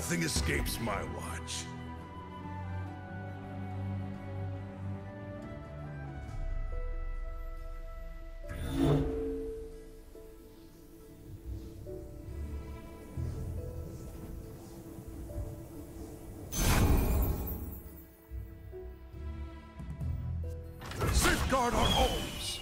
Nothing escapes my watch. Safeguard our homes!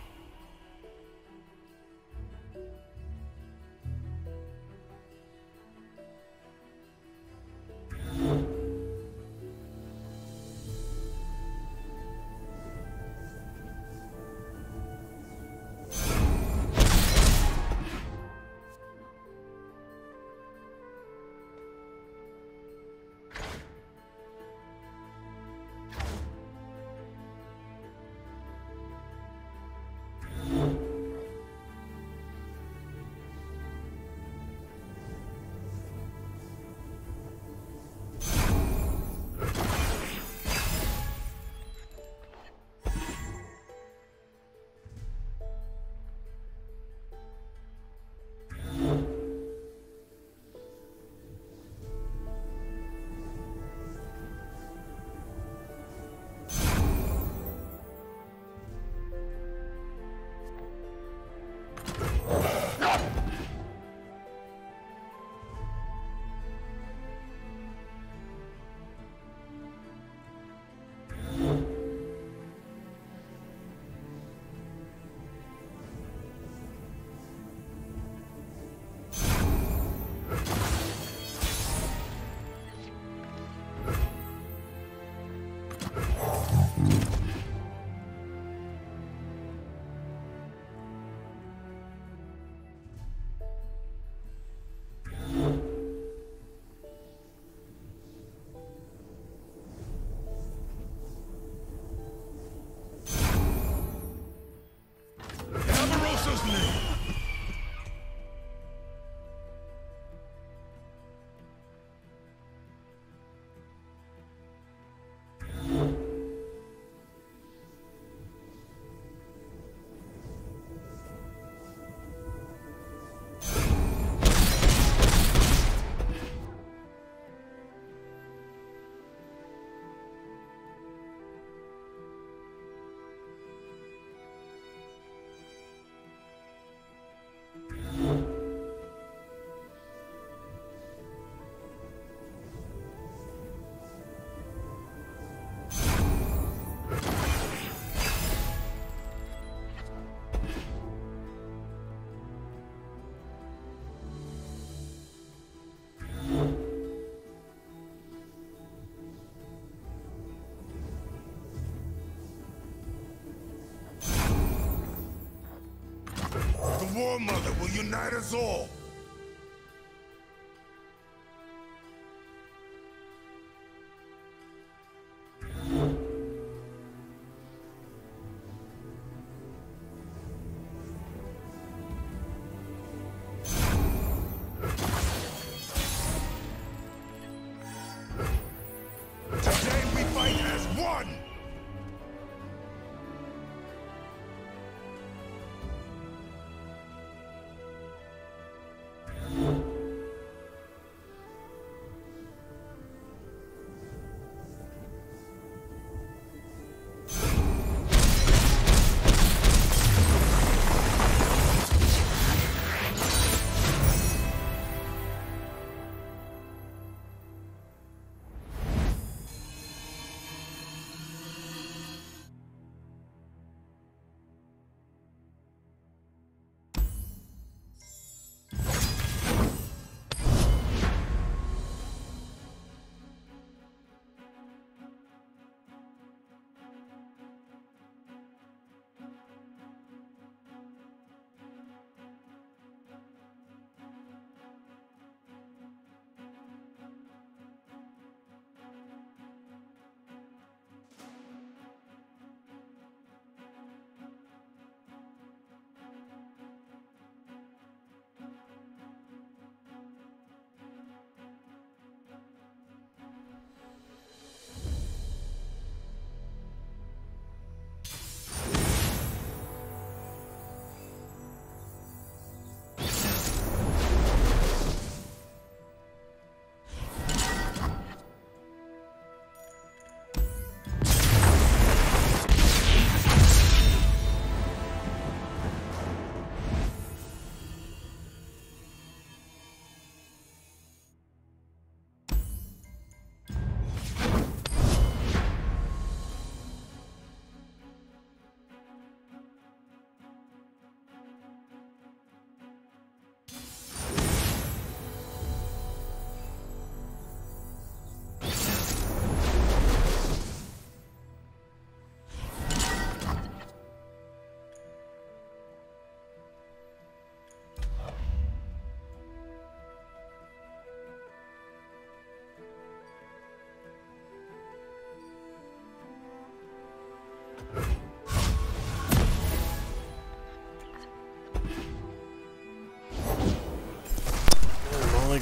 The War Mother will unite us all! Today we fight as one!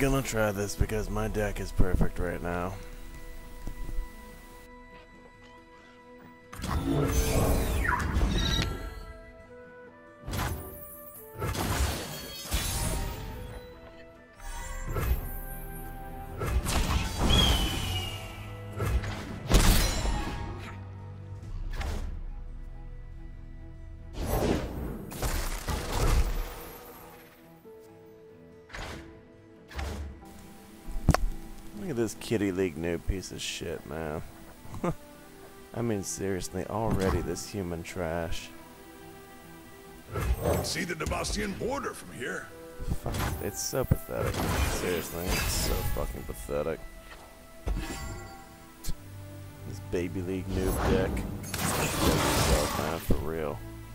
gonna try this because my deck is perfect right now. Look at this Kitty League noob piece of shit, man. I mean, seriously, already this human trash. You can see the Demacian border from here. Fuck, it's so pathetic. Seriously, it's so fucking pathetic. This baby league noob deck. So man, for real.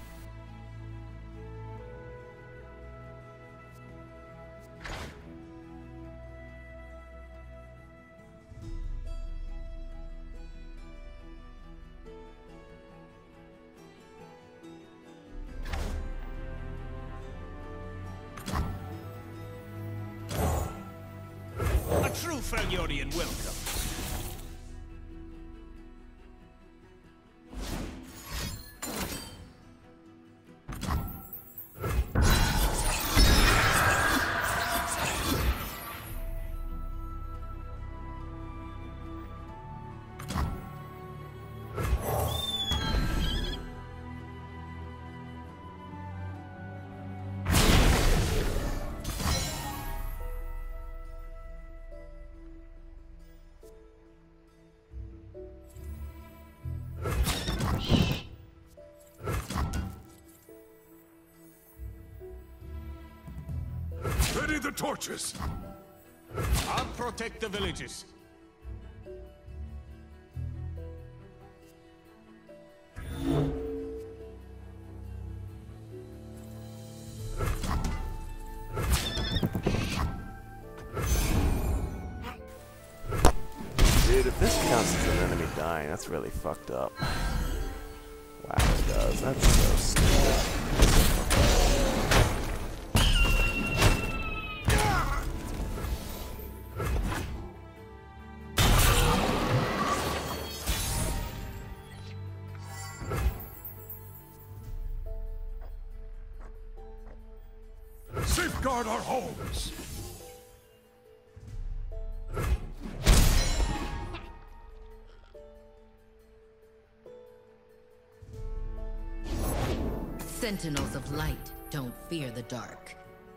True Freljordian welcome. Ready the torches! I'll protect the villages. Dude, if this counts as an enemy dying, that's really fucked up. Wow, it does. That's so stupid. Safeguard our homes! Sentinels of light don't fear the dark.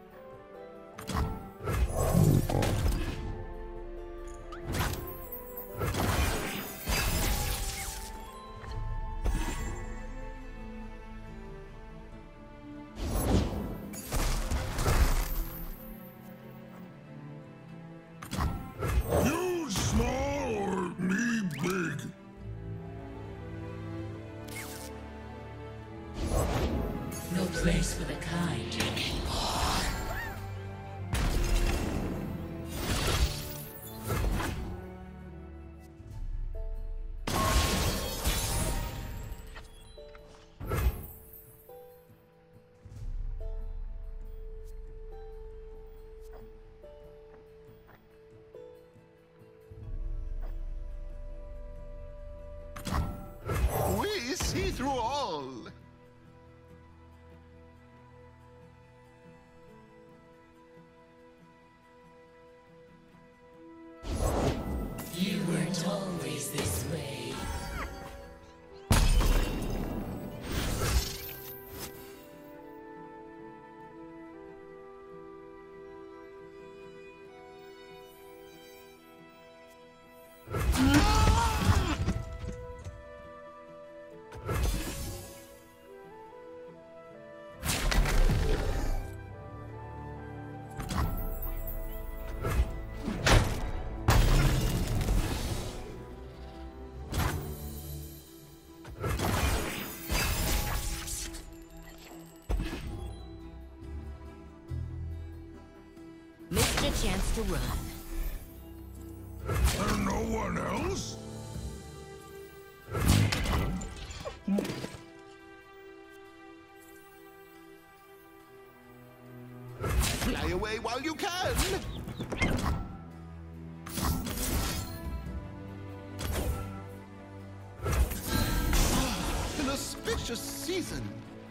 You small or me big? No place for the kind. We see through all. You weren't always this way. Missed a chance to run. And no one else? Fly away while you can. season.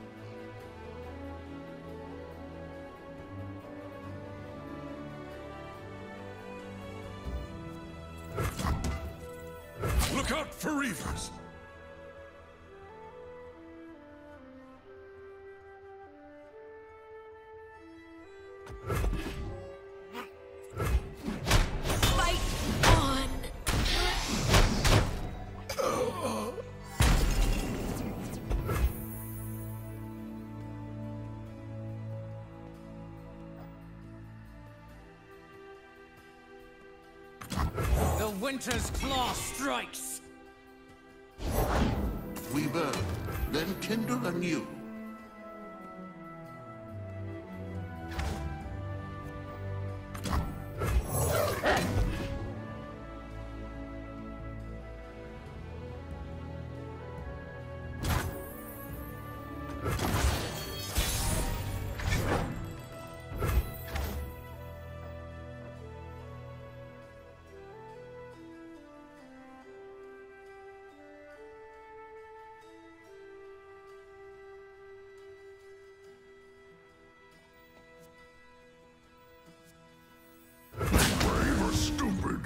Look out for Reavers! Fight on! The Winter's Claw strikes! We burn, then kindle anew. Brave or stupid?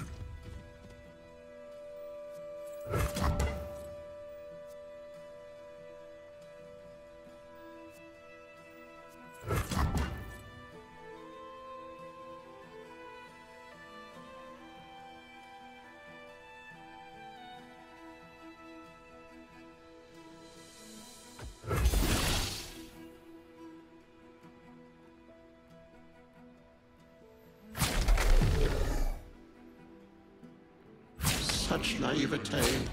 Such naivete.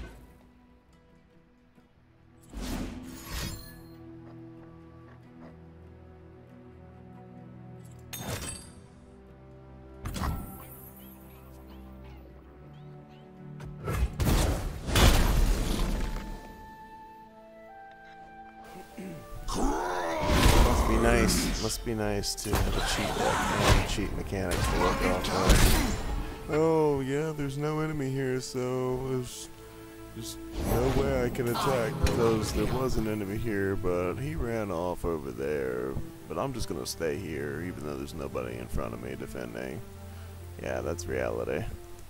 Must be nice to have a cheat deck and cheat mechanics to work off of. Oh yeah, there's no enemy here, so there's just no way I can attack because there was an enemy here, but he ran off over there. But I'm just gonna stay here, even though there's nobody in front of me defending. Yeah, that's reality.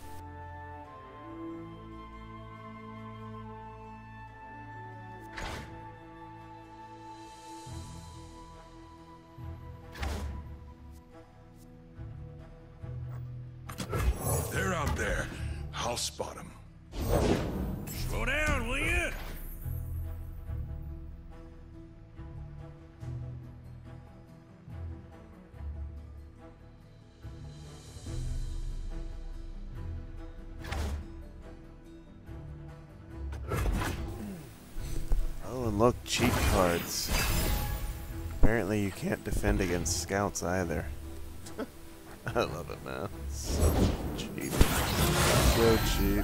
They're out there. I'll spot them. Slow down, will you? Oh, and look, cheat cards. Apparently you can't defend against scouts either. I love it, man. So cheap. So cheap.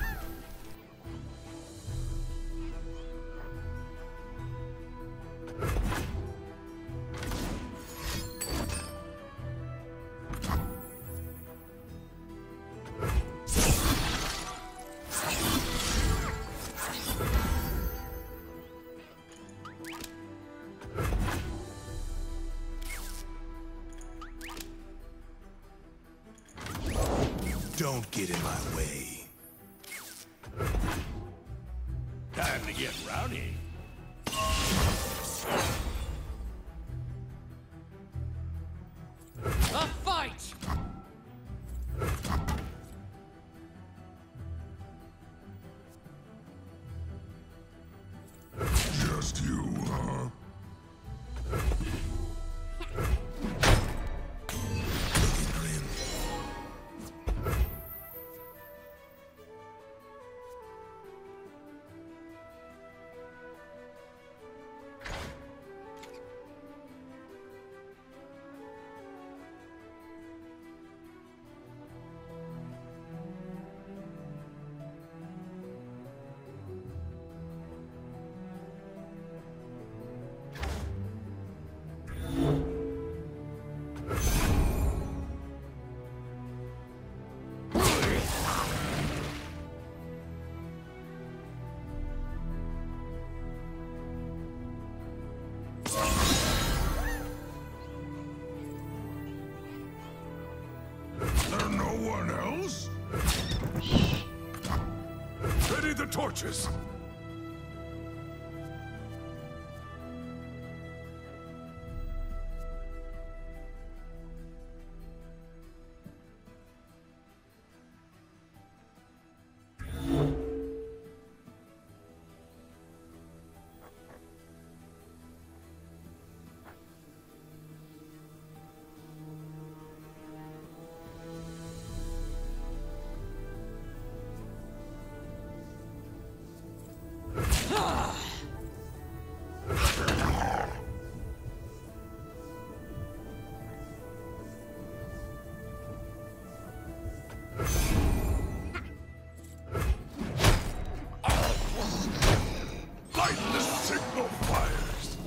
Don't get in my way. Time to get rowdy. A fight! Just you, huh? Looking grim. the torches! Light the signal fires!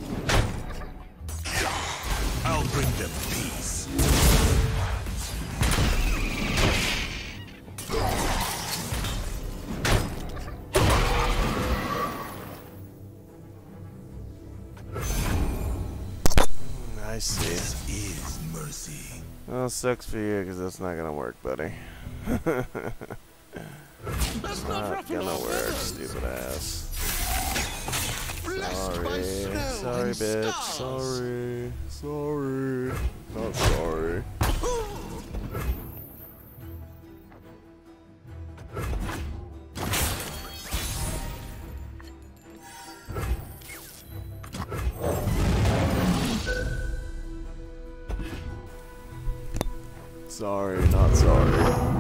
I'll bring them peace. I see. This is mercy. Well, sucks for you, because that's not gonna work, buddy. Best Not gonna work, stupid ass. Sorry, bitch. Sorry. Not sorry. Sorry, not sorry.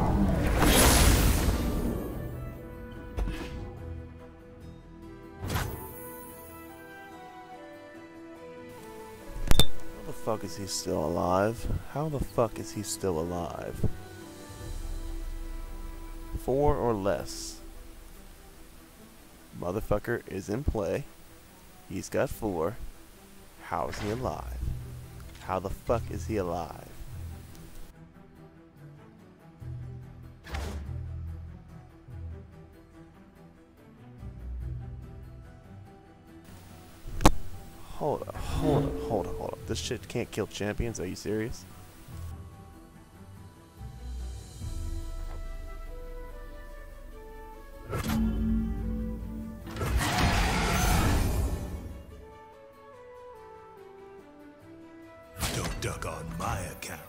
How the fuck is he still alive? How the fuck is he still alive? 4 or less. Motherfucker is in play. He's got 4. How is he alive? How the fuck is he alive? Hold up. This shit can't kill champions? Are you serious? Don't duck on my account.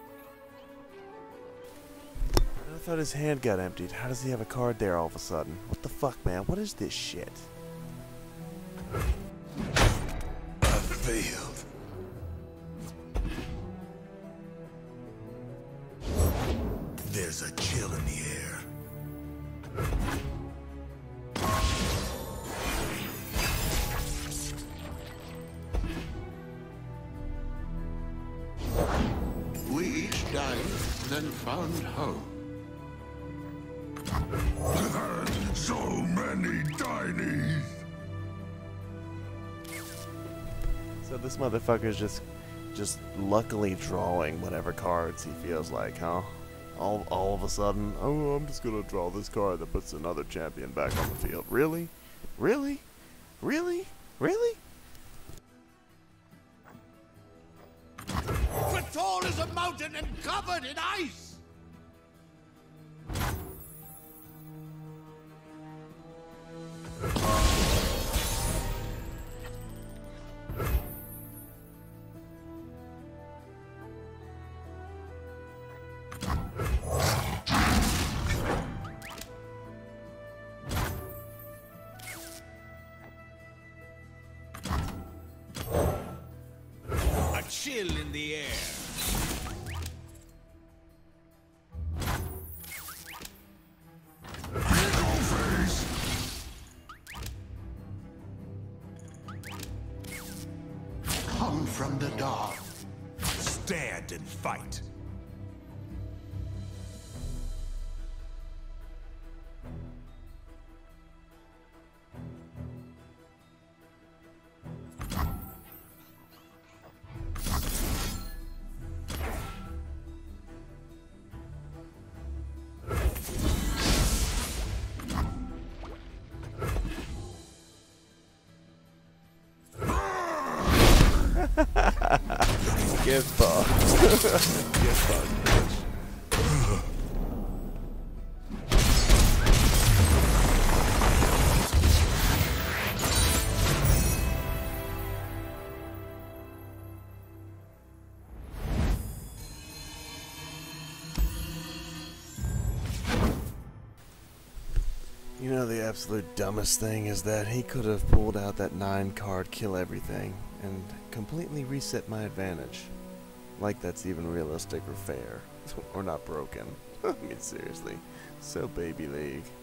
I thought his hand got emptied. How does he have a card there all of a sudden? What the fuck, man? What is this shit? Failed. There's a chill in the air. We each died, then found home. So many tinies. So this motherfucker's just luckily drawing whatever cards he feels like, huh? All of a sudden, oh, I'm just gonna draw this card that puts another champion back on the field. Really? Really? Really? Really? But tall as a mountain and covered in ice! A chill in the air. Come from the dark. Stand and fight. Get fucked. Get fucked, bitch. absolute dumbest thing is that he could have pulled out that 9-card kill everything and completely reset my advantage. Like that's even realistic or fair. Or not broken. I mean, seriously. So baby league.